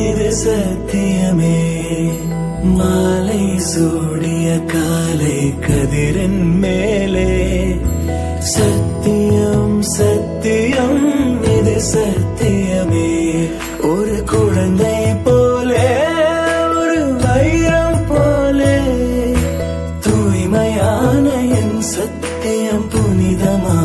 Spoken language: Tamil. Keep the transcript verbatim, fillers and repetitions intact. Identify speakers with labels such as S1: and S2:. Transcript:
S1: இது சத்தியமே. மாலை சூடிய காலை கதிரின் மேலே சத்தியம் சத்தியம் இது சத்தியமே. ஒரு குழந்தை போலே ஒரு வைரம் போலே தூய்மையான என் சத்தியம் புனிதமா